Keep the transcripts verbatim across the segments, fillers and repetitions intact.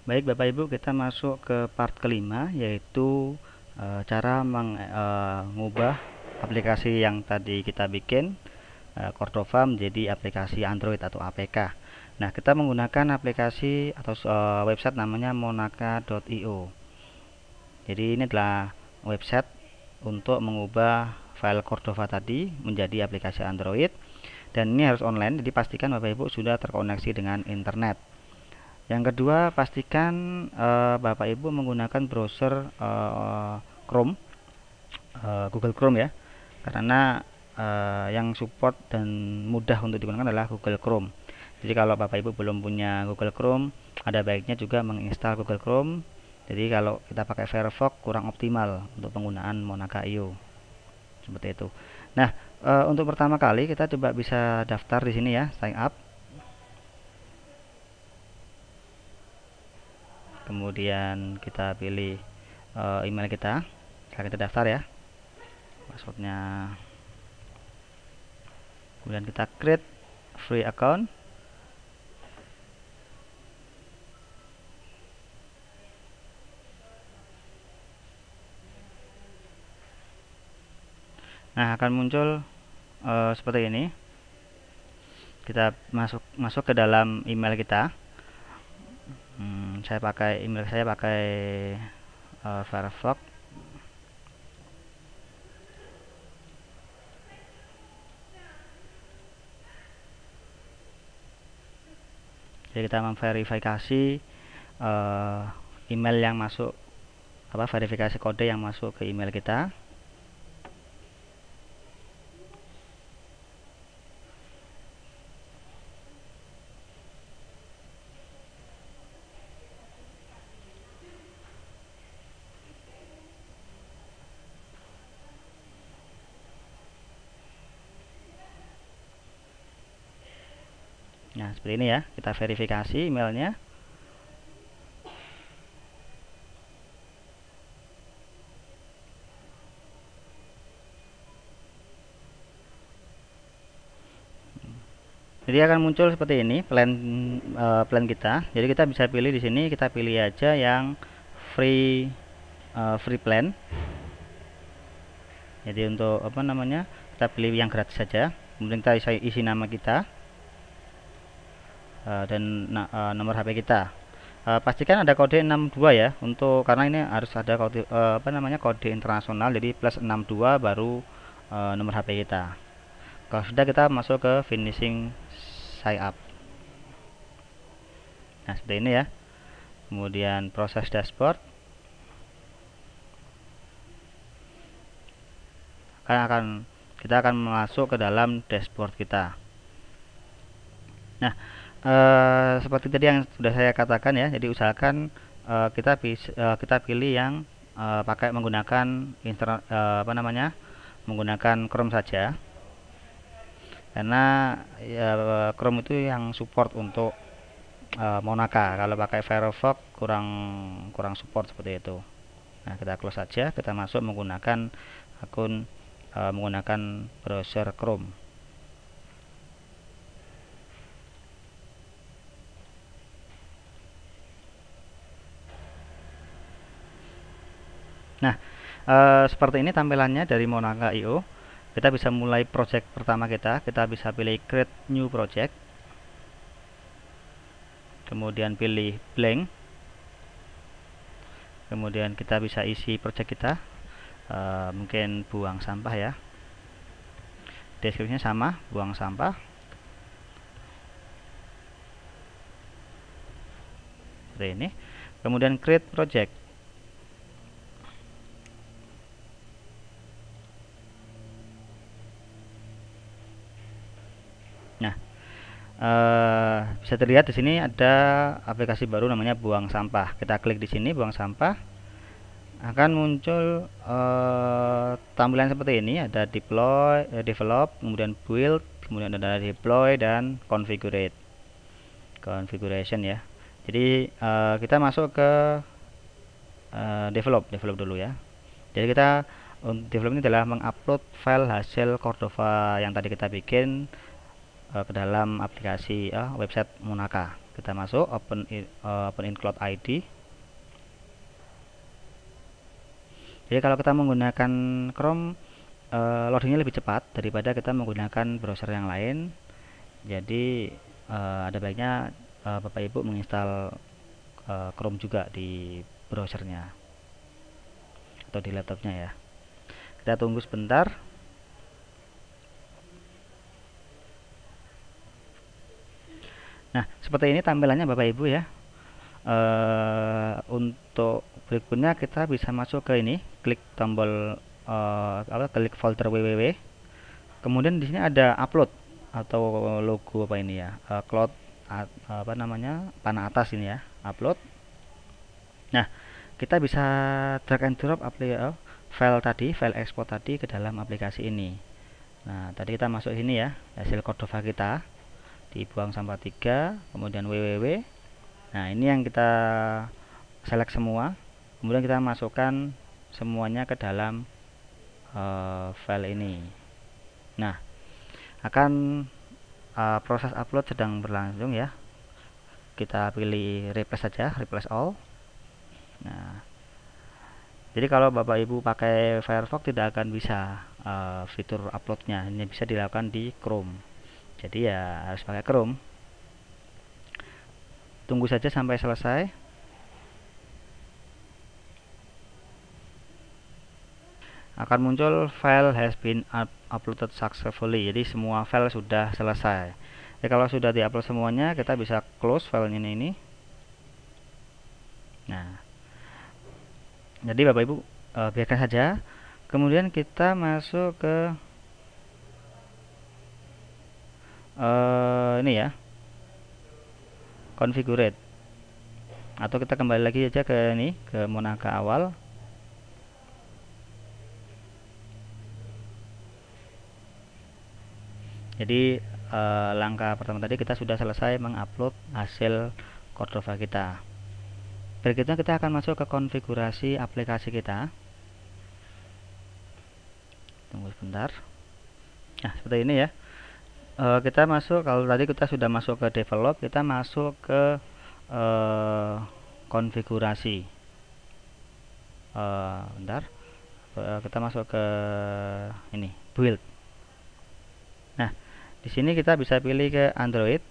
Baik Bapak Ibu, kita masuk ke part kelima, yaitu e, cara mengubah aplikasi yang tadi kita bikin e, Cordova menjadi aplikasi Android atau A P K. Nah, kita menggunakan aplikasi atau e, website namanya monaka dot i o. Jadi ini adalah website untuk mengubah file Cordova tadi menjadi aplikasi Android, dan ini harus online, jadi pastikan Bapak Ibu sudah terkoneksi dengan internet. Yang kedua, pastikan uh, Bapak Ibu menggunakan browser uh, Chrome, uh, Google Chrome ya, karena uh, yang support dan mudah untuk digunakan adalah Google Chrome. Jadi kalau Bapak Ibu belum punya Google Chrome, ada baiknya juga menginstal Google Chrome. Jadi kalau kita pakai Firefox kurang optimal untuk penggunaan monaka dot i o. Seperti itu. Nah, uh, untuk pertama kali kita coba bisa daftar di sini ya, sign up. Kemudian kita pilih uh, email kita, kita daftar ya, passwordnya. Kemudian kita create free account. Nah, akan muncul uh, seperti ini. Kita masuk masuk ke dalam email kita. Hmm, saya pakai email saya pakai uh, Firefox. Jadi kita memverifikasi uh, email yang masuk, apa verifikasi kode yang masuk ke email kita. Nah, seperti ini ya, kita verifikasi emailnya. Jadi akan muncul seperti ini plan uh, plan kita. Jadi kita bisa pilih di sini, kita pilih aja yang free uh, free plan. Jadi untuk apa namanya, kita pilih yang gratis saja. Kemudian kita isi, isi nama kita uh, dan na, uh, nomor H P kita. Uh, pastikan ada kode enam dua ya, untuk karena ini harus ada kode uh, apa namanya kode internasional. Jadi plus enam dua baru uh, nomor H P kita. Kalau sudah, kita masuk ke finishing sign up. Nah, seperti ini ya. Kemudian proses dashboard. Karena akan kita akan masuk ke dalam dashboard kita. Nah, eh, seperti tadi yang sudah saya katakan ya. Jadi usahakan eh, kita eh, kita pilih yang eh, pakai menggunakan internet eh, apa namanya menggunakan Chrome saja. Karena ya, Chrome itu yang support untuk uh, monaka. Kalau pakai Firefox kurang kurang support seperti itu. Nah, kita close saja, kita masuk menggunakan akun uh, menggunakan browser Chrome. Nah, uh, seperti ini tampilannya dari monaka dot i o. Kita bisa mulai project pertama kita. Kita bisa pilih create new project, kemudian pilih blank, kemudian kita bisa isi project kita. Uh, mungkin buang sampah ya, deskripsinya sama, buang sampah. Seperti ini. Kemudian create project. Nah, uh, bisa terlihat di sini ada aplikasi baru namanya buang sampah. Kita klik di sini buang sampah, akan muncul uh, tampilan seperti ini. Ada deploy, uh, develop, kemudian build, kemudian ada deploy dan configure, configuration ya. Jadi uh, kita masuk ke uh, develop, develop dulu ya. Jadi kita untuk develop ini adalah mengupload file hasil Cordova yang tadi kita bikin ke dalam aplikasi uh, website Monaka. kita masuk open in, uh, open in Cloud I D. Jadi kalau kita menggunakan Chrome, uh, loadingnya lebih cepat daripada kita menggunakan browser yang lain. Jadi uh, ada baiknya uh, Bapak Ibu menginstal uh, Chrome juga di browsernya atau di laptopnya ya. Kita tunggu sebentar. Nah, seperti ini tampilannya Bapak Ibu ya. Uh, untuk berikutnya kita bisa masuk ke ini, klik tombol uh, apa, klik folder www. Kemudian di sini ada upload atau logo apa ini ya, uh, cloud uh, apa namanya, panah atas ini ya, upload. Nah, kita bisa drag and drop aplikasi file tadi, file export tadi ke dalam aplikasi ini. Nah, tadi kita masuk sini ya, hasil Cordova kita di buang sampah tiga, kemudian www. Nah, ini yang kita select semua, kemudian kita masukkan semuanya ke dalam uh, file ini. Nah, akan uh, proses upload sedang berlangsung ya. Kita pilih replace saja, replace all. Nah, jadi kalau Bapak Ibu pakai Firefox tidak akan bisa uh, fitur uploadnya, hanya bisa dilakukan di Chrome. Jadi ya harus pakai Chrome. Tunggu saja sampai selesai. Akan muncul file has been uploaded successfully. Jadi semua file sudah selesai. Ya, kalau sudah diupload semuanya, kita bisa close filenya ini. Nah, jadi Bapak Ibu e, biarkan saja. Kemudian kita masuk ke e, ini ya, configure, atau kita kembali lagi aja ke ini, ke Monaka awal. Jadi e, langkah pertama tadi kita sudah selesai mengupload hasil Cordova kita. Berikutnya kita akan masuk ke konfigurasi aplikasi kita. Tunggu sebentar. Nah, seperti ini ya. E, kita masuk, kalau tadi kita sudah masuk ke develop, kita masuk ke e, konfigurasi. E, bentar. E, kita masuk ke ini, build. Nah, di sini kita bisa pilih ke Android.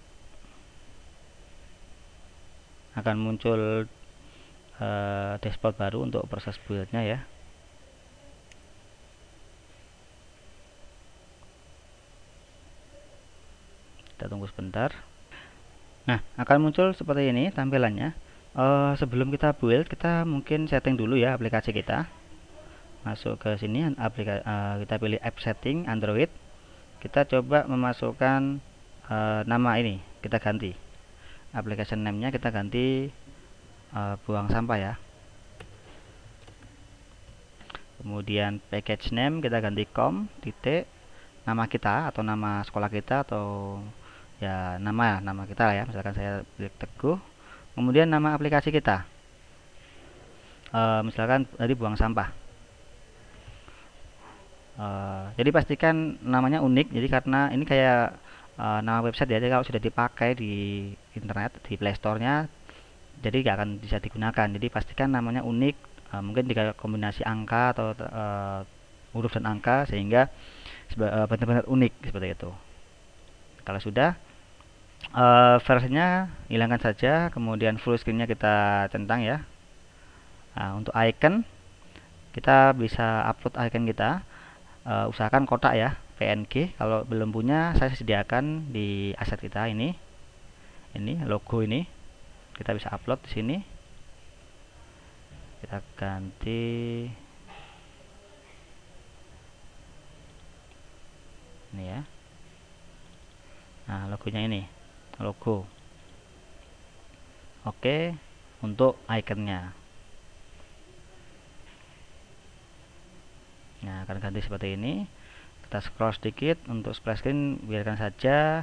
Akan muncul Uh, dashboard baru untuk proses buildnya ya. Kita tunggu sebentar. Nah, akan muncul seperti ini tampilannya. Uh, sebelum kita build, kita mungkin setting dulu ya aplikasi kita. Masuk ke sini, aplikasi, uh, kita pilih app setting Android. Kita coba memasukkan uh, nama ini, kita ganti. Application name-nya kita ganti Uh, buang sampah ya. Kemudian package name kita ganti com titik nama kita atau nama sekolah kita atau ya nama nama kita ya, misalkan saya pilih Teguh. Kemudian nama aplikasi kita uh, misalkan tadi buang sampah. Uh, jadi pastikan namanya unik, jadi karena ini kayak uh, nama website ya, jadi kalau sudah dipakai di internet di Play Store-nya jadi gak akan bisa digunakan. Jadi pastikan namanya unik, uh, mungkin jika kombinasi angka atau uh, huruf dan angka sehingga uh, benar-benar unik seperti itu. Kalau sudah, uh, versinya hilangkan saja, kemudian full screen-nya kita centang ya. Nah, untuk icon kita bisa upload icon kita, uh, usahakan kotak ya, P N G. Kalau belum punya, saya sediakan di aset kita ini, ini logo ini. Kita bisa upload di sini. Kita ganti ini ya. Nah, logonya ini, logo. Oke, untuk ikonnya. Nah, akan ganti seperti ini. Kita scroll sedikit untuk splash screen, biarkan saja.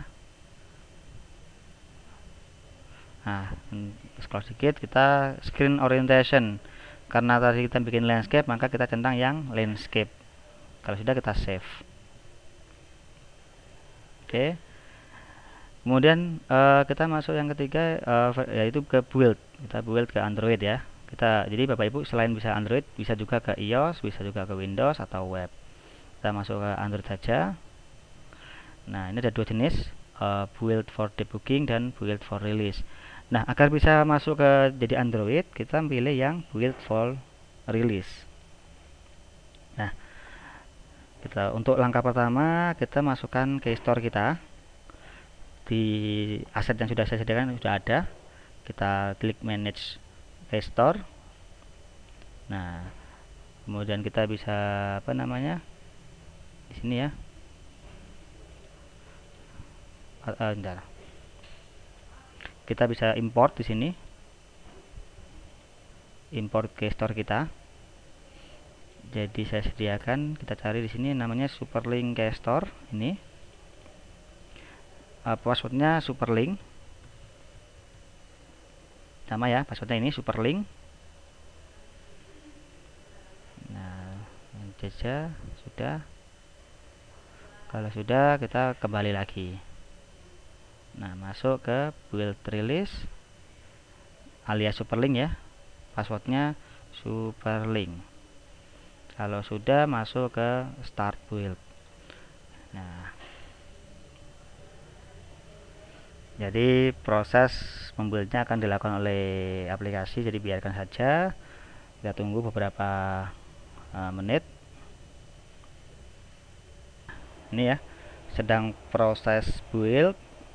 Nah, scroll sedikit, kita screen orientation. Karena tadi kita bikin landscape, maka kita centang yang landscape. Kalau sudah, kita save. Oke. Kemudian uh, kita masuk yang ketiga, uh, yaitu ke build. Kita build ke Android ya. Kita jadi Bapak Ibu selain bisa Android, bisa juga ke iOS, bisa juga ke Windows atau web. Kita masuk ke Android saja. Nah, ini ada dua jenis, uh, build for debugging dan build for release. Nah, agar bisa masuk ke jadi Android, kita pilih yang build for release. Nah, kita untuk langkah pertama kita masukkan ke store kita. Di aset yang sudah saya sediakan sudah ada, kita klik manage restore. Nah, kemudian kita bisa apa namanya di sini ya, uh, uh, bentar. Kita bisa import di sini, import ke store kita. Jadi saya sediakan, kita cari di sini namanya Superlink ke store ini. Uh, passwordnya Superlink sama ya, passwordnya ini Superlink. Nah, saja sudah. Kalau sudah, kita kembali lagi. Nah, masuk ke build release alias Superlink ya, passwordnya Superlink. Kalau sudah, masuk ke start build. Nah, jadi proses membuildnya akan dilakukan oleh aplikasi, jadi biarkan saja, kita tunggu beberapa uh, menit. Ini ya, sedang proses build.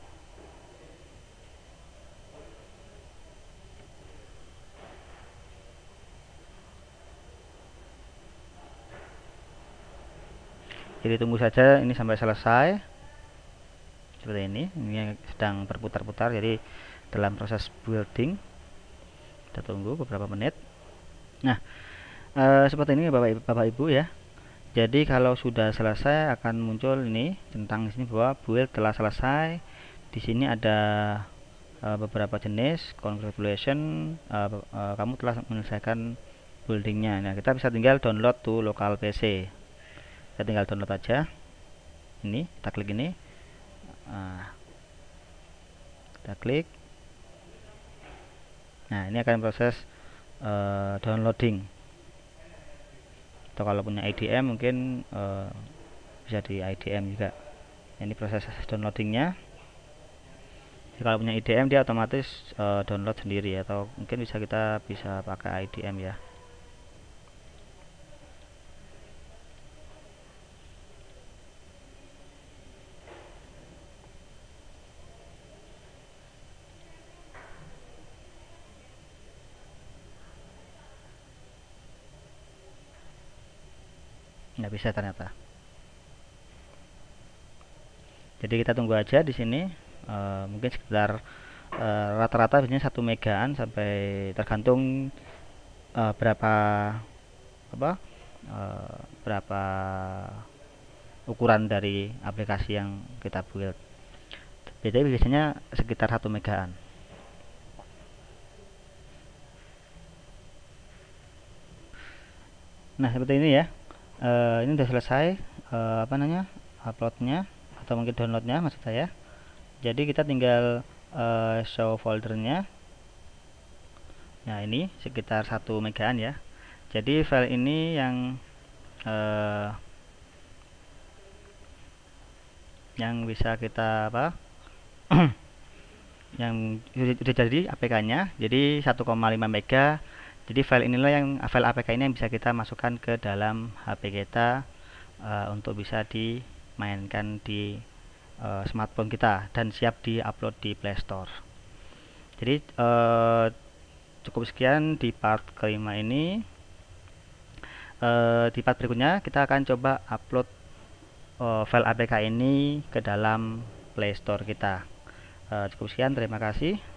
Jadi tunggu saja ini sampai selesai. Seperti ini, ini sedang berputar-putar, jadi dalam proses building. Kita tunggu beberapa menit. Nah, e, seperti ini Bapak, Bapak Ibu ya. Jadi kalau sudah selesai akan muncul ini tentang sini bahwa build telah selesai. Di sini ada e, beberapa jenis. Congratulations, e, e, kamu telah menyelesaikan buildingnya. Nah, kita bisa tinggal download to local P C. Kita tinggal download aja. Ini, kita klik ini. Nah, kita klik. Nah, ini akan proses uh, downloading. Atau kalau punya I D M mungkin uh, bisa di I D M juga. Ini proses downloadingnya. Jadi kalau punya I D M dia otomatis uh, download sendiri, atau mungkin bisa kita bisa pakai I D M ya. Nggak bisa ternyata. Jadi kita tunggu aja di sini, e, mungkin sekitar rata-rata biasanya satu megaan, sampai tergantung e, berapa apa e, berapa ukuran dari aplikasi yang kita build. Jadi biasanya sekitar satu megaan. Nah, seperti ini ya. Uh, ini sudah selesai uh, apa namanya uploadnya atau mungkin downloadnya maksud saya. Jadi kita tinggal uh, show foldernya. Nah, ini sekitar satu megaan ya. Jadi file ini yang uh, yang bisa kita apa yang sudah jadi A P K-nya. Jadi satu koma lima mega. Jadi file inilah yang file A P K ini yang bisa kita masukkan ke dalam H P kita uh, untuk bisa dimainkan di uh, smartphone kita dan siap di-upload di Play Store. Jadi uh, cukup sekian di part kelima ini. Uh, di part berikutnya kita akan coba upload uh, file A P K ini ke dalam Play Store kita. Uh, cukup sekian, terima kasih.